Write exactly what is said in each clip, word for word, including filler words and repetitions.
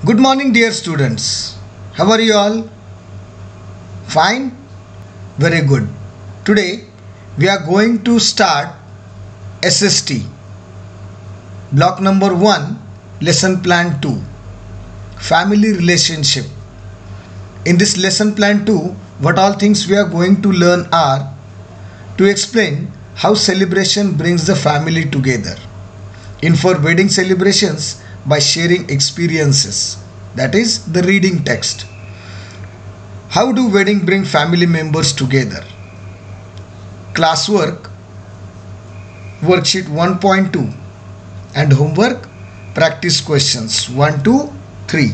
Good morning, dear students. How are you all? Fine? Very good. Today we are going to start S S T. Block number one, lesson plan two. Family relationship. In this lesson plan two, what all things we are going to learn are to explain how celebration brings the family together. In for wedding celebrations by sharing experiences, that is the reading text. How do wedding bring family members together? Classwork, worksheet one point two, and homework practice questions one, two, three.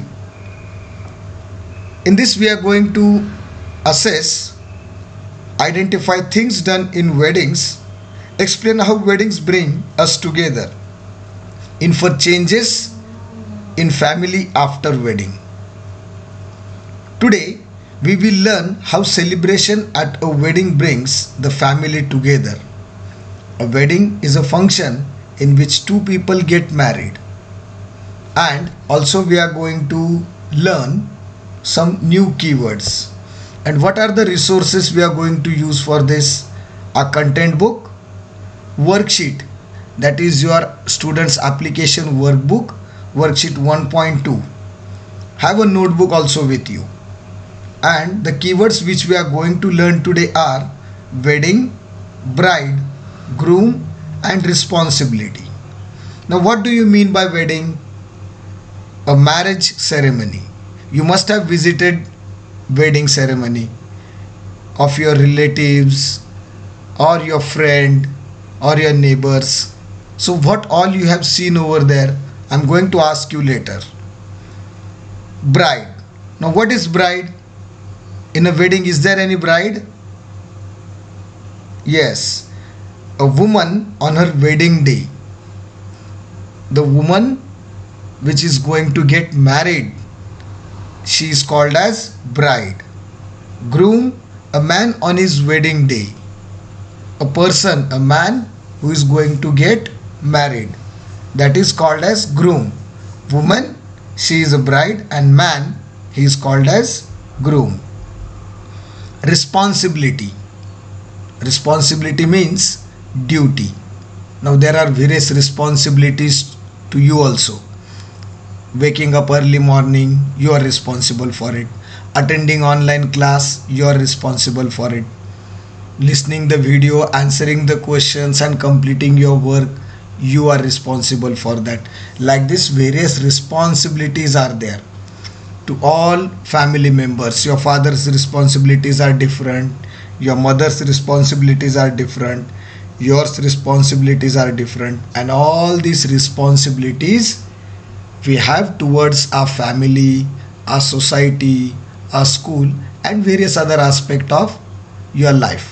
In this we are going to assess, identify things done in weddings, explain how weddings bring us together, infer changes in family after wedding. Today we will learn how celebration at a wedding brings the family together. A wedding is a function in which two people get married, and also we are going to learn some new keywords. And what are the resources we are going to use for this? A content book, worksheet, that is your students application workbook, worksheet one point two. Have a notebook also with you. And the keywords which we are going to learn today are wedding, bride, groom, and responsibility. Now what do you mean by wedding? A marriage ceremony. You must have visited wedding ceremony of your relatives or your friend or your neighbors. So what all you have seen over there, I'm going to ask you later. Bride. Now what is bride? In a wedding, is there any bride? Yes, a woman on her wedding day. The woman which is going to get married, she is called as bride. Groom, a man on his wedding day. A person, a man who is going to get married, that is called as groom. Woman, she is a bride, and man, he is called as groom. Responsibility. Responsibility means duty. Now there are various responsibilities to you also. Waking up early morning, you are responsible for it. Attending online class, you are responsible for it. Listening the video, answering the questions, and completing your work, you are responsible for that. Like this, various responsibilities are there to all family members. Your father's responsibilities are different, your mother's responsibilities are different, yours responsibilities are different, and all these responsibilities we have towards our family, our society, our school, and various other aspects of your life.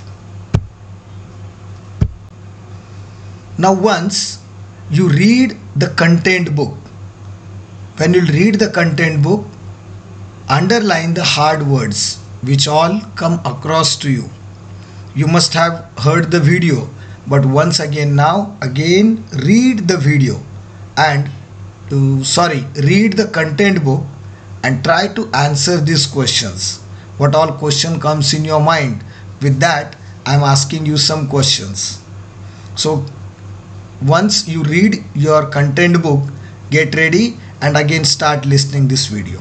Now once you read the content book, when you read the content book, underline the hard words which all come across to you. You must have heard the video, but once again now again read the video and to sorry read the content book and try to answer these questions. What all question comes in your mind? With that, I am asking you some questions. So once you read your content book, get ready and again start listening this video.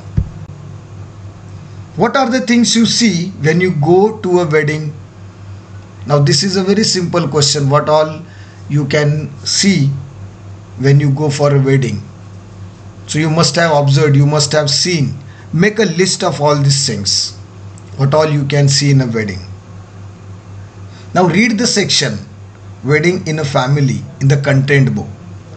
What are the things you see when you go to a wedding? Now this is a very simple question. What all you can see when you go for a wedding? So you must have observed, you must have seen. Make a list of all these things. What all you can see in a wedding. Now read the section wedding in a family in the content book.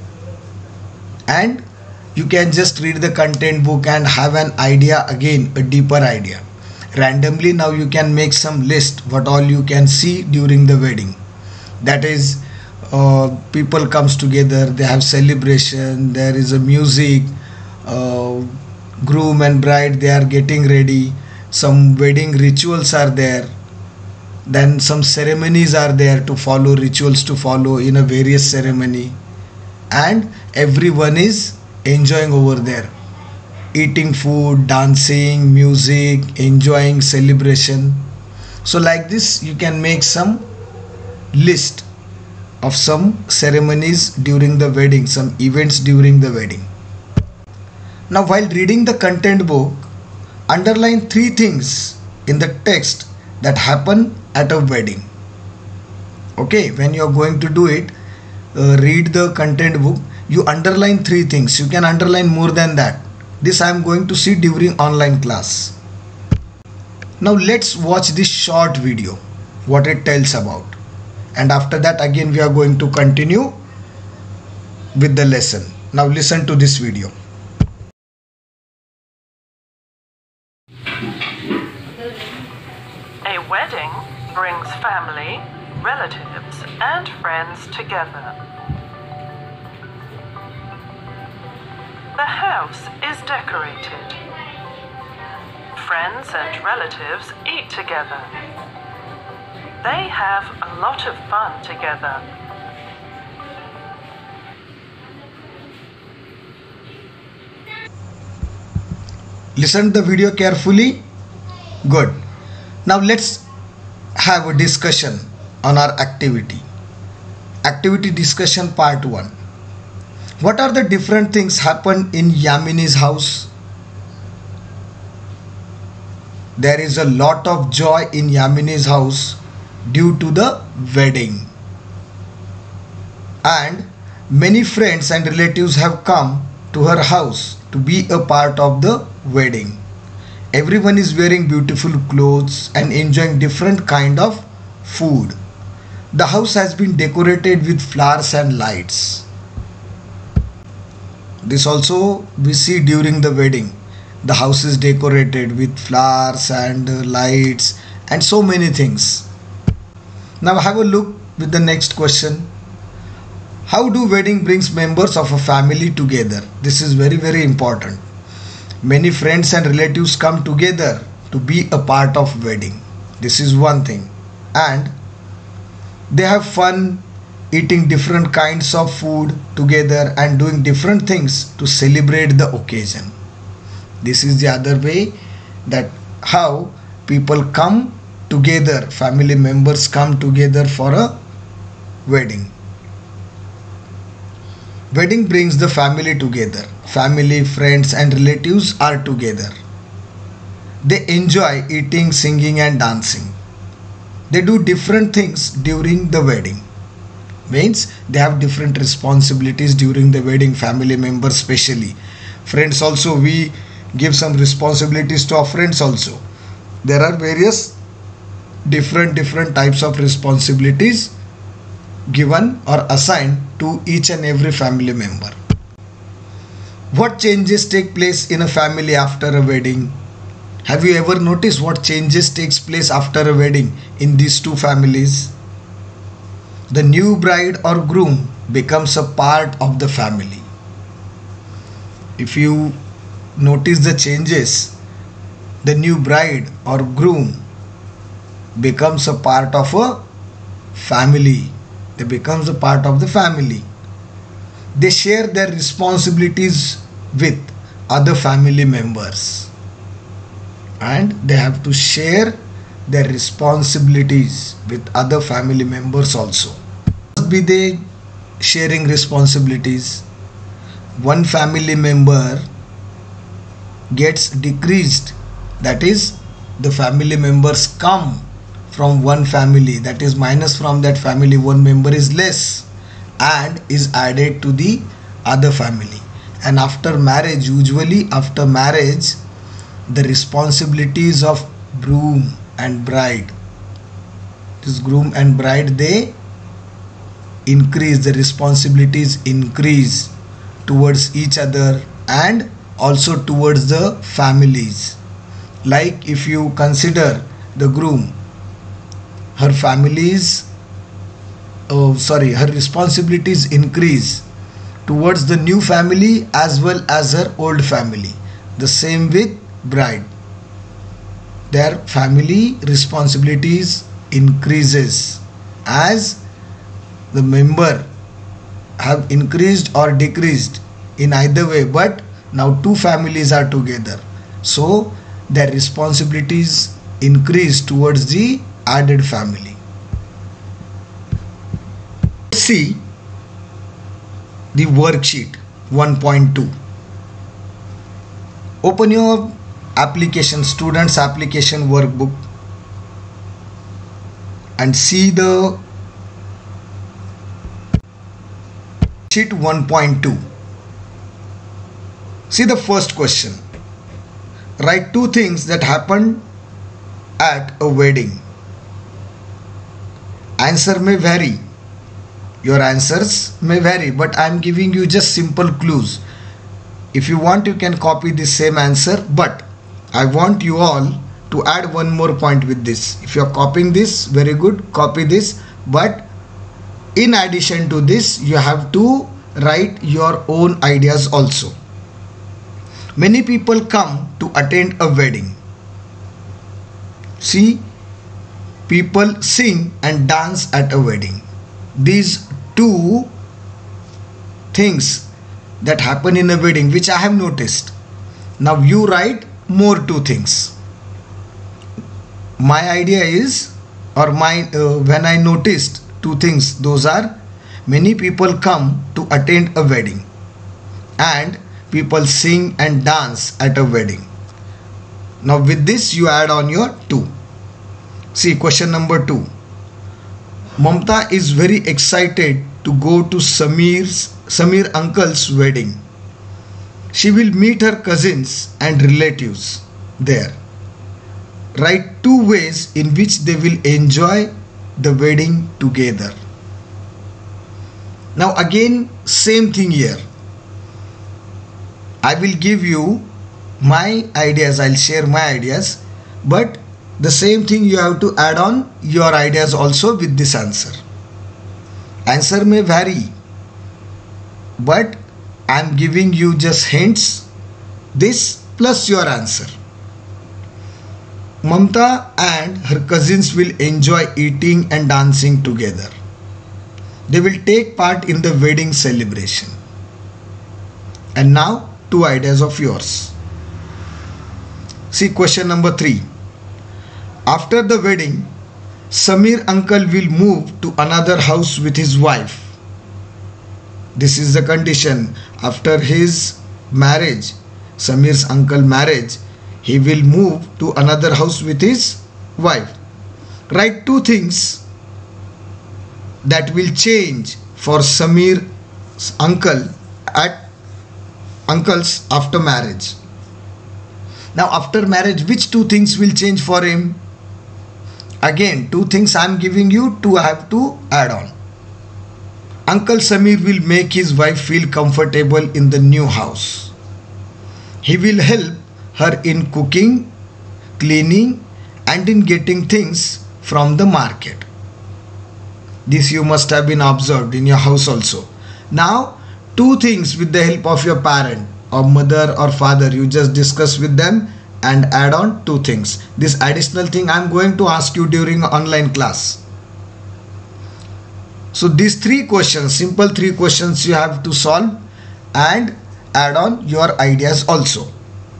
And you can just read the content book and have an idea, again a deeper idea. Randomly now you can make some list what all you can see during the wedding. That is uh, people comes together, they have celebration, there is a music, uh, groom and bride, they are getting ready, some wedding rituals are there, then some ceremonies are there to follow, rituals to follow in a various ceremony, and everyone is enjoying over there. eating food, dancing, music, enjoying celebration. So like this you can make some list of some ceremonies during the wedding, some events during the wedding. Now while reading the content book, underline three things in the text that happen at a wedding. Okay, when you are going to do it, uh, read the content book, you underline three things. You can underline more than that. This I am going to see during online class. Now let's watch this short video, what it tells about. And after that again we are going to continue with the lesson. Now listen to this video. A wedding brings family, relatives, and friends together. The house is decorated. Friends and relatives eat together. They have a lot of fun together. Listen to the video carefully. Good. Now let's have a discussion on our activity. Activity discussion part one. What are the different things happen in Yamini's house? There is a lot of joy in Yamini's house due to the wedding. And many friends and relatives have come to her house to be a part of the wedding. Everyone is wearing beautiful clothes and enjoying different kind of food. The house has been decorated with flowers and lights. This also we see during the wedding. The house is decorated with flowers and uh, lights and so many things. Now have a look with the next question. How do wedding brings members of a family together? This is very very important. Many friends and relatives come together to be a part of wedding. This is one thing. And they have fun eating different kinds of food together and doing different things to celebrate the occasion. This is the other way that how people come together, family members come together for a wedding. Wedding brings the family together. Family, friends and relatives are together. They enjoy eating, singing and dancing. They do different things during the wedding. Means they have different responsibilities during the wedding, family members especially. Friends also, we give some responsibilities to our friends also. There are various different different types of responsibilities given or assigned to each and every family member. What changes take place in a family after a wedding? Have you ever noticed what changes takes place after a wedding in these two families? The new bride or groom becomes a part of the family. If you notice the changes, the new bride or groom becomes a part of a family. They becomes a part of the family. They share their responsibilities with other family members. And they have to share their responsibilities with other family members also. Must be they sharing responsibilities. One family member gets decreased, that is the family members come from one family, that is minus from that family, one member is less and is added to the other family. And after marriage, usually after marriage, the responsibilities of groom and bride, this groom and bride, they increase, the responsibilities increase towards each other and also towards the families. Like if you consider the groom, her families, oh sorry, her responsibilities increase towards the new family as well as her old family. The same with bride. Their family responsibilities increases as the member have increased or decreased in either way, but Now two families are together, so their responsibilities increase towards the added family. See the worksheet one point two. Open your application, students application workbook, and see the sheet one point two. See the first question. Write two things that happened at a wedding. Answer may vary. Your answers may vary, but I am giving you just simple clues. If you want, you can copy the same answer, but I want you all to add one more point with this. If you are copying this, very good, copy this, but in addition to this, you have to write your own ideas also. Many people come to attend a wedding. See, people sing and dance at a wedding. These two things that happen in a wedding, which I have noticed. Now you write more two things. My idea is, or my uh, when I noticed two things, those are many people come to attend a wedding and people sing and dance at a wedding. Now with this you add on your two. See question number two. Mamta is very excited to go to Samir's Samir uncle's wedding. She will meet her cousins and relatives there. Write two ways in which they will enjoy the wedding together. Now again, same thing here. I will give you my ideas, I'll share my ideas, but the same thing you have to add on your ideas also with this answer. Answer may vary, but I am giving you just hints, this plus your answer. Mamta and her cousins will enjoy eating and dancing together. They will take part in the wedding celebration. And now two ideas of yours. See question number three. After the wedding, Samir uncle will move to another house with his wife. This is the condition. After his marriage, Samir's uncle marriage, he will move to another house with his wife. Write two things that will change for Samir's uncle at uncles after marriage. Now after marriage, which two things will change for him? Again, two things I am giving you, two I have to add on. Uncle Samir will make his wife feel comfortable in the new house. He will help her in cooking, cleaning, and in getting things from the market. This you must have been observed in your house also. Now, two things with the help of your parent or mother or father, you just discuss with them and add on two things. This additional thing I am going to ask you during online class. So these three questions, simple three questions you have to solve and add on your ideas also.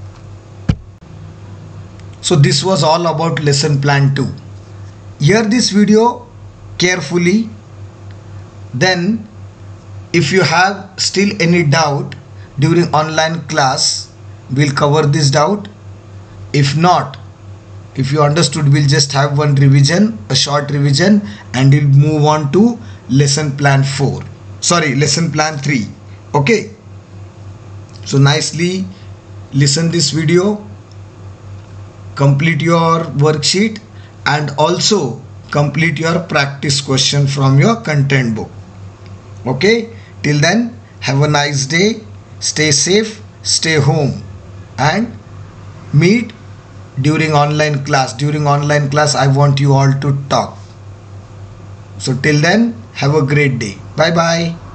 So this was all about lesson plan two. Hear this video carefully. Then if you have still any doubt during online class, we'll cover this doubt. If not, if you understood, we'll just have one revision, a short revision, and we'll move on to lesson plan four. Sorry, lesson plan three. Okay. So nicely listen this video, complete your worksheet, and also complete your practice question from your content book. Okay. Till then, have a nice day. Stay safe, stay home, and meet during online class. During online class, I want you all to talk. So till then, have a great day. Bye bye.